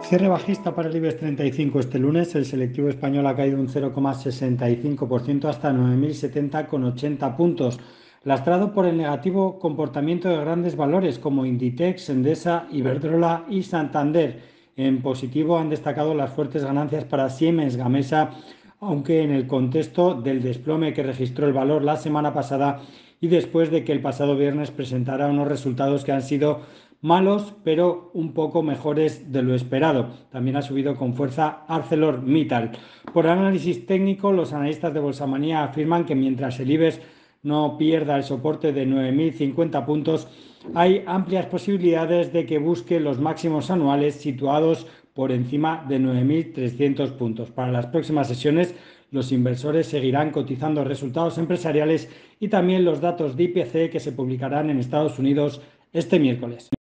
Cierre bajista para el IBEX 35 este lunes. El selectivo español ha caído un 0,65% hasta 9.070,80 puntos, lastrado por el negativo comportamiento de grandes valores como Inditex, Endesa, Iberdrola y Santander. En positivo han destacado las fuertes ganancias para Siemens Gamesa, aunque en el contexto del desplome que registró el valor la semana pasada y después de que el pasado viernes presentara unos resultados que han sido malos, pero un poco mejores de lo esperado. También ha subido con fuerza ArcelorMittal. Por análisis técnico, los analistas de Bolsamanía afirman que mientras el IBEX no pierda el soporte de 9.050 puntos, hay amplias posibilidades de que busque los máximos anuales situados por encima de 9.300 puntos. Para las próximas sesiones, los inversores seguirán cotizando resultados empresariales y también los datos de IPC que se publicarán en Estados Unidos este miércoles.